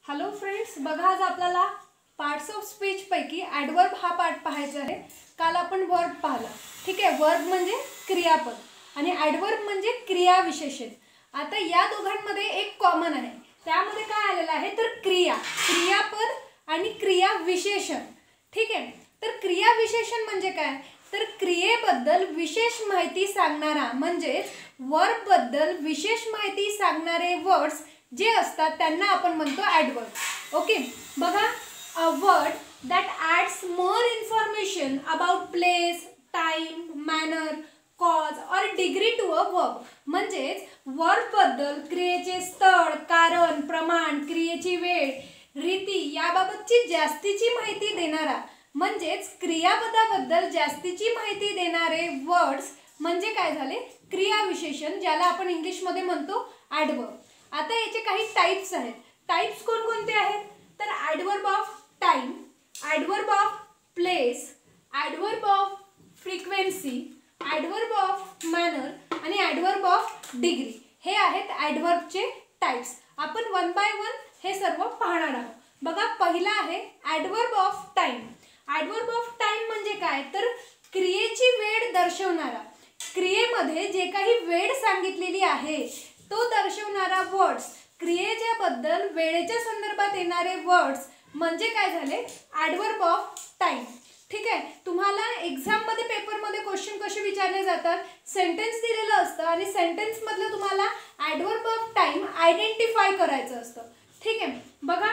Hello friends, बघा आज आपल्याला पार्ट्स ऑफ स्पीच पैकी ॲडवर्ब हा पार्ट पाहायचा आहे। काल आपण वर्ब पाहिला, ठीक आहे। वर्ब म्हणजे क्रियापद आणि ॲडवर्ब म्हणजे क्रियाविशेषण। आता या दोघांमध्ये एक कॉमन आहे, त्यामध्ये काय आलेलं आहे तर क्रिया, क्रियापद आणि क्रियाविशेषण, ठीक आहे। तर क्रियाविशेषण म्हणजे काय तर क्रियेबद्दल विशेष माहिती सांगणारा म्हणजे वर्ब बद्दल विशेष माहिती सांगणारे वर्ड्स जे असतात त्यांना आपण म्हणतो ॲडवर्ब। ओके, बघा, a word that adds more information about place, time, manner, cause और डिग्री टू अ वर्ब म्हणजेच वर्ब बद्दल क्रियेचे स्थळ, कारण, प्रमाण, क्रियेची वेळ, रीती याबाबतची जास्तीची माहिती देणारा म्हणजेच क्रियापदाबद्दल जास्तीची माहिती देणारे वर्ड्स म्हणजे काय झाले क्रियाविशेषण, ज्याला आपण इंग्लिशमध्ये म्हणतो ॲडवर्ब। आता याचे काही टाइप्स आहेत। टाइप्स कोणकोणते आहेत तर adverb of time, adverb of place, adverb of frequency, adverb of manner आणि ॲडवर्ब ऑफ डिग्री। हे आहेत ॲडवर्बचे टाइप्स। आपण वन बाय वन हे सर्व पाहणार आहोत। बघा, पहिला आहे adverb of time. Adverb of time म्हणजे काय तर क्रियेची वेळ दर्शवणारा, क्रियेमध्ये जे काही वेळ सांगितलेली आहे तो दर्शवणारा वर्ड्स, क्रियेच्या बद्दल वेळेच्या संदर्भात येणारे वर्ड्स म्हणजे काय झाले ॲडवर्ब ऑफ टाइम, ठीक आहे। तुम्हाला एक्झाम मध्ये पेपर मध्ये क्वेश्चन कसे विचारले जातात, सेंटेन्स दिलेलं असतं आणि सेंटेन्स मधलं तुम्हाला ॲडवर्ब ऑफ टाइम आयडेंटिफाय करायचं असतं, ठीक आहे। बघा,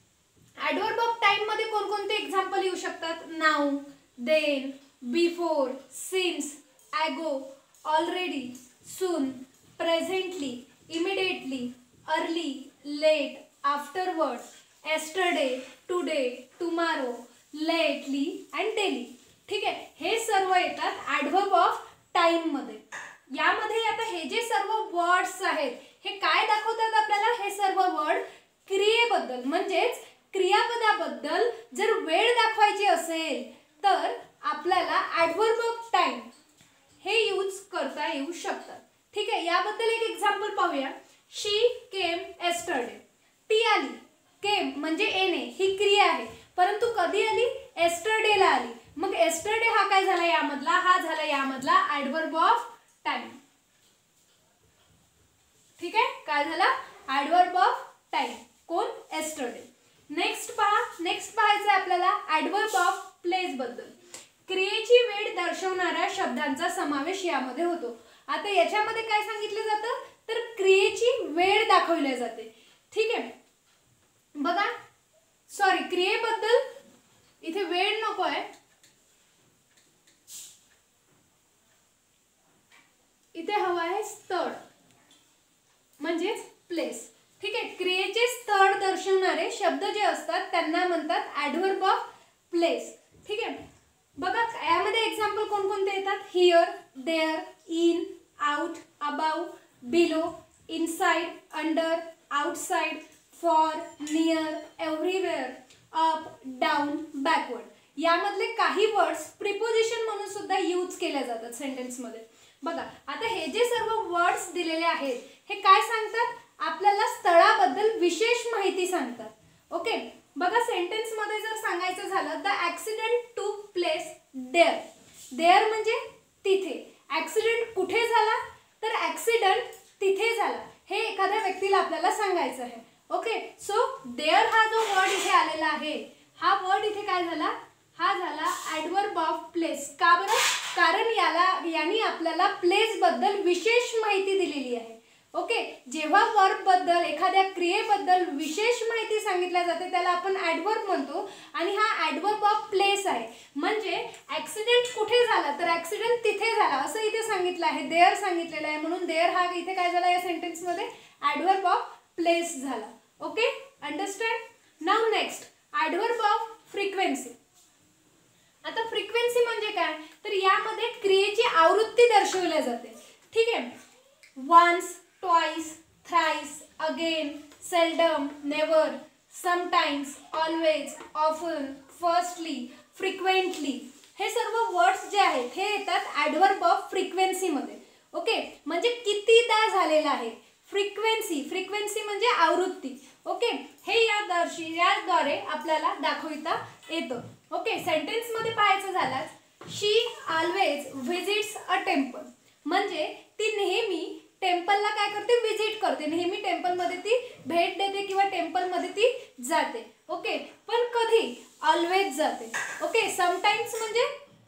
ॲडवर्ब ऑफ टाइम मध्ये कोणकोणते एक्झाम्पल येऊ शकतात, now, then, before, since, ago, already, soon, presently, immediately, early, late, afterward, yesterday, today, tomorrow, lately and daily, ठीक आहे। हे सर्व येतात ॲडवर्ब ऑफ टाइम मध्ये। यामध्ये आता हे जे सर्व वर्ड्स आहेत हे काय दाखवतात आपल्याला, हे सर्व वर्ड क्रियेबद्दल म्हणजेच क्रियापदाबद्दल जर वेळ दाखवायची असेल तर आपल्याला ॲडवर्ब ऑफ टाइम हे यूज करता येऊ शकतात, ठीक आहे। याबद्दल एक एक्झाम्पल पाहूया। शी केम एस्टरडे, ती आली, केम म्हणजे येणे ही क्रिया आहे, परंतु कधी आली एस्टरडेला आली, मग एस्टरडे हा काय झाला यामधला, हा झाला यामधला ॲडवर्ब ऑफ टाइम, ठीक आहे। काय झाला ॲडवर्ब ऑफ टाइम, कोण एस्टरडे। नेक्स्ट पहा, नेक्स्ट पाहायचं आहे आपल्याला ॲडवर्ब ऑफ प्लेस बद्दल। क्रियेची वेळ दर्शवणाऱ्या शब्दांचा समावेश यामध्ये होतो। आता याच्यामध्ये काय सांगितलं जातं तर क्रियेची वेळ दाखवली जाते, ठीक आहे। बघा, सॉरी, क्रियेबद्दल इथे वेळ नको आहे, इथे हवा आहे स्थळ म्हणजेच प्लेस, ठीक आहे। क्रियेचे स्थळ दर्शवणारे शब्द जे असतात त्यांना म्हणतात ॲडवर्ब ऑफ प्लेस, ठीक आहे। बघा, यामध्ये एक्झाम्पल कोणकोणते येतात, here, there, in, out, above, below, inside, under, outside, far, near, everywhere, up, down, backward. यामधले काही वर्ड्स प्रिपोजिशन म्हणून सुद्धा यूज केले जातात सेंटेन्स मध्ये। बघा, आता हे जे सर्व वर्ड्स दिलेले आहेत हे काय सांगतात आपल्याला स्थळाबद्दल विशेष माहिती सांगतात। ओके, बघा, सेंटेन्स मध्ये जर सांगायचं झालं the accident took place there, there म्हणजे तिथे, ॲक्सिडेंट कुठे झाला तर ॲक्सिडेंट तिथे झाला, हे एखाद्या व्यक्तीला आपल्याला सांगायचं आहे। ओके, सो देअर हा जो वर्ड इथे आलेला आहे, हा वर्ड इथे काय झाला, हा झाला ॲडवर्ब ऑफ प्लेस। का बरं, कारण यानी आपल्याला प्लेस बद्दल विशेष माहिती दिलेली आहे। ओके, जेव्हा वर्ब बद्दल एखाद्या क्रियेबद्दल विशेष माहिती सांगितल्या जाते त्याला आपण ॲडवर्ब म्हणतो आणि हा ॲडवर्ब ऑफ प्लेस आहे। म्हणजे ॲक्सिडेंट कुठे झाला तर ॲक्सिडेंट तिथे झाला असं इथे सांगितलं आहे, देअर सांगितलेलं आहे, म्हणून देअर हा इथे काय झाला या सेंटेन्स मध्ये ॲडवर्ब ऑफ प्लेस झाला। Okay, understand. Now next adverb of frequency. आता फ्रिक्वेन्सी म्हणजे काय तर यामध्ये क्रियेची आवृत्ती दर्शवली जाते, ठीक आहे। Once, twice, thrice, again, seldom, never, sometimes, always, often, firstly, frequently, हे सर्व वर्ड्स जे आहेत हे येतात ॲडवर्ब ऑफ फ्रिक्वेन्सी मध्ये। ओके, म्हणजे कितीदा झालेला आहे, फ्रिक्वेन्सी, फ्रिक्वेन्सी म्हणजे आवृत्ती। ओके, हे या कशी याद्वारे आपल्याला दाखविता येतं. ओके, सेंटेन्समध्ये पाहायचं झाल्यास she always visits a temple, म्हणजे ती नेहमी टेम्पलला काय करते, व्हिजिट करते, नेहमी टेम्पलमध्ये ती भेट देते किंवा टेम्पलमध्ये ती जाते. ओके, पण कधी, ऑलवेज जाते. ओके, समटाइम्स म्हणजे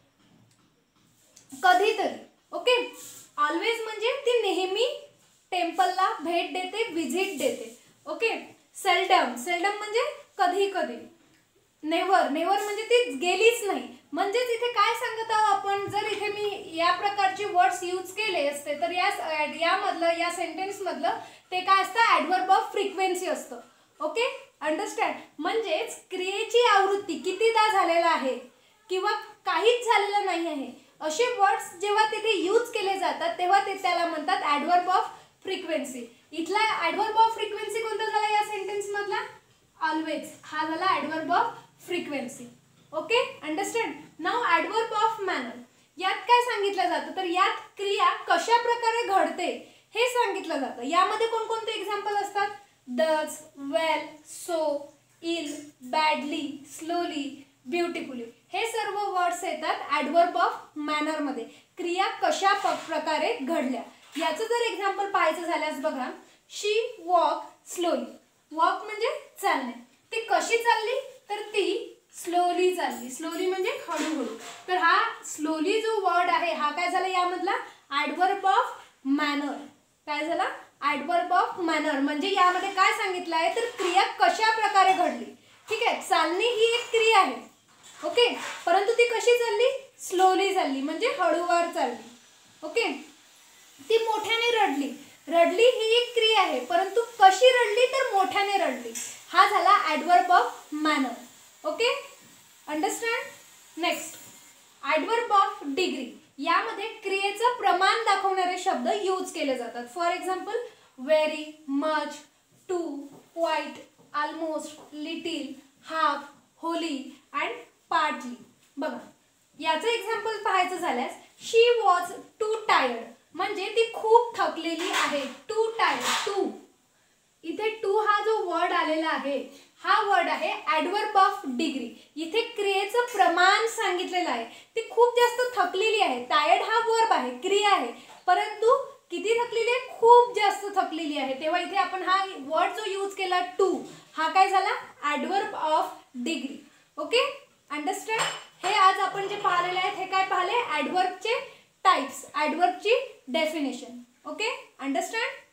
कधीतरी. ओके, ऑलवेज म्हणजे ती नेहमी टेम्पलला भेट देते, व्हिजिट देते. ओके, सेल्डम, सेल्डम म्हणजे कधी कधी. नेव्हर, नेव्हर म्हणजे ती गेलीच नाही. म्हणजेच इथे काय सांगत आहोत आपण, जर इथे मी या प्रकारचे वर्ड्स यूज केले असते तर यामधलं, या सेंटेन्स मधलं ते काय असतं, ॲडव्हर्ब ऑफ फ्रिक्वेन्सी असतं. Okay, understand. म्हणजेच क्रियेची आवृत्ती कितीदा झालेला आहे किंवा काहीच झालेलं नाही आहे, असे वर्ड्स जेव्हा तिथे यूज केले जातात तेव्हा ते त्याला म्हणतात ॲडव्हर्ब ऑफ फ्रिक्वेन्सी. इथला ॲडव्हर्ब ऑफ फ्रिक्वेन्सी कोणता झाला या सेंटेन्स मधला, ऑलवेज, हा झाला adverb of frequency. Okay, understand. Now adverb of manner, यात काय सांगितलं जातं, तर यात क्रिया कशा प्रकारे घडते हे सांगितलं जातं. यामध्ये कोणकोणते एक्झाम्पल असतात, does, well, so, ill, badly, slowly, beautifully, हे सर्व वर्ड्स येतात ॲडव्हर्ब ऑफ मॅनर मध्ये. क्रिया कशा प्रकारे घडल्या याचं जर एक्झाम्पल पाहायचं झाल्यास बघा, शी वॉक स्लोली. वॉक म्हणजे चालणे, ती कशी चालली, तर ती स्लोली चालली. स्लोली म्हणजे हळूहळू. तर हा स्लोली जो वर्ड आहे हा काय झाला यामधला, ॲडव्हर्ब ऑफ मॅनर. काय झाला, ॲडव्हर्ब ऑफ मॅनर. म्हणजे यामध्ये काय सांगितलं आहे, तर क्रिया कशा प्रकारे घडली. ठीक आहे, चालणे ही एक क्रिया आहे. ओके, परंतु ती कशी चालली, स्लोली चालली, म्हणजे हळूवार चालली. ओके, ती मोठ्याने रडली. रडली ही एक क्रिया आहे, परंतु कशी रडली, तर मोठ्याने रडली. हा झाला adverb of manner. Okay, understand. Next, adverb of degree. यामध्ये क्रियेचं प्रमाण दाखवणारे शब्द यूज केले जातात. For example, very, much, too, quite, almost, little, half, wholly and partly. बघा, याचं एक्झाम्पल पाहायचं झाल्यास, शी वॉज टू टायर्ड, म्हणजे ती खूप थकलेली आहे. टू टायर्ड, टू, इथे टू हा जो वर्ड आलेला आहे हा वर्ड आहे ॲडव्हर्ब ऑफ डिग्री. इथे क्रियेचं प्रमाण सांगितलेलं आहे, ती खूप जास्त थकलेली आहे. टायर्ड हा वर्ब आहे, क्रिया आहे, परंतु किती थकलेली आहे, खूप जास्त थकलेली आहे. तेव्हा इथे आपण हा वर्ड जो यूज केला टू, हा काय झाला, adverb of degree. Okay, understand. हे आज आपण जे पाहिलेले आहेत हे काय पाहिले, ॲडव्हर्बचे टाइप्स, ॲडव्हर्बची डेफिनेशन. Okay, understand.